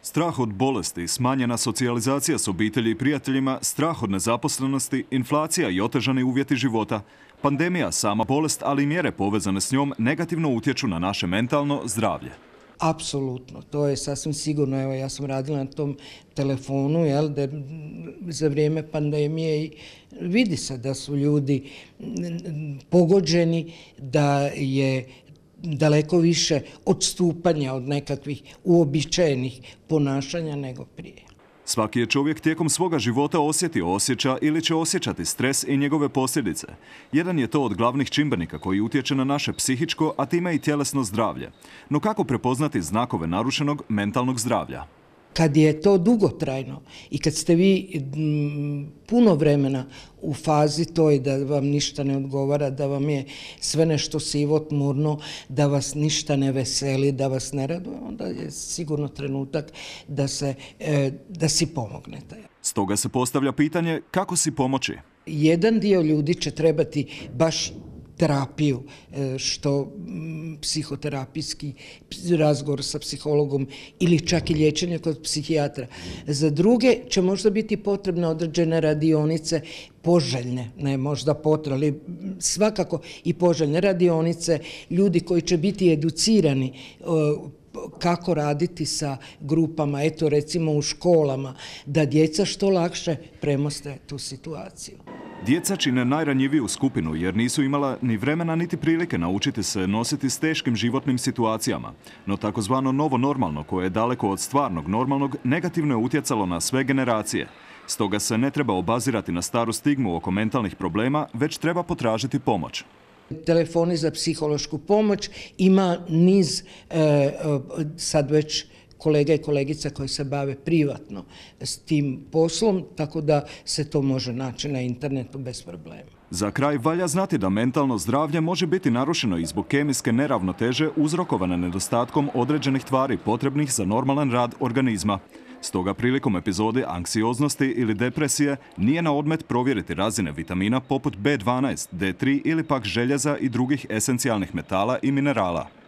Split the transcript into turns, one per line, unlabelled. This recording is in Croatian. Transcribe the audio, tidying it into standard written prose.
Strah od bolesti, smanjena socijalizacija s obitelji i prijateljima, strah od nezaposlenosti, inflacija i otežani uvjeti života. Pandemija, sama bolest, ali i mjere povezane s njom negativno utječu na naše mentalno zdravlje.
Apsolutno, to je sasvim sigurno. Evo, ja sam radila na tom telefonu, da za vrijeme pandemije i vidi se da su ljudi pogođeni, da je daleko više odstupanja od nekakvih uobičajenih ponašanja nego prije.
Svaki je čovjek tijekom svoga života osjetio, osjeća ili će osjećati stres i njegove posljedice. Jedan je to od glavnih čimbenika koji utječe na naše psihičko, a time i tjelesno zdravlje. No kako prepoznati znakove narušenog mentalnog zdravlja?
Kad je to dugotrajno i kad ste vi puno vremena u fazi toj da vam ništa ne odgovara, da vam je sve nešto sivo, tmurno, da vas ništa ne veseli, da vas ne raduje, onda je sigurno trenutak da si pomognete.
Stoga se postavlja pitanje kako si pomoći.
Jedan dio ljudi će trebati baš terapiju, što psihoterapijski razgovor sa psihologom ili čak i liječenje kod psihijatra. Za druge će možda biti potrebne određene radionice, poželjne, ne možda potrebne, ali svakako i poželjne radionice, ljudi koji će biti educirani kako raditi sa grupama, eto recimo u školama, da djeca što lakše premoste tu situaciju.
Djeca čine najranjiviju skupinu jer nisu imala ni vremena niti prilike naučiti se nositi s teškim životnim situacijama. No takozvano novo normalno, koje je daleko od stvarnog normalnog, negativno je utjecalo na sve generacije. Stoga se ne treba obazirati na staru stigmu oko mentalnih problema, već treba potražiti pomoć.
Telefoni za psihološku pomoć ima niz sad već kolega i kolegica koji se bave privatno s tim poslom, tako da se to može naći na internetu bez problema.
Za kraj valja znati da mentalno zdravlje može biti narušeno i zbog kemijske neravnoteže uzrokovane nedostatkom određenih tvari potrebnih za normalan rad organizma. Stoga prilikom epizode anksioznosti ili depresije nije na odmet provjeriti razine vitamina poput B12, D3 ili pak željeza i drugih esencijalnih metala i minerala.